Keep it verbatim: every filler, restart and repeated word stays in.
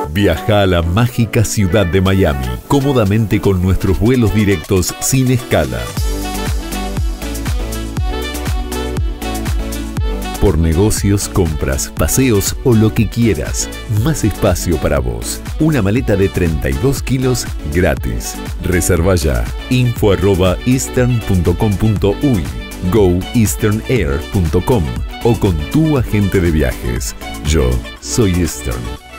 Viaja a la mágica ciudad de Miami, cómodamente con nuestros vuelos directos sin escala. Por negocios, compras, paseos o lo que quieras. Más espacio para vos. Una maleta de treinta y dos kilos gratis. Reserva ya. info arroba eastern punto com punto uy, go eastern air punto com o con tu agente de viajes. Yo soy Eastern.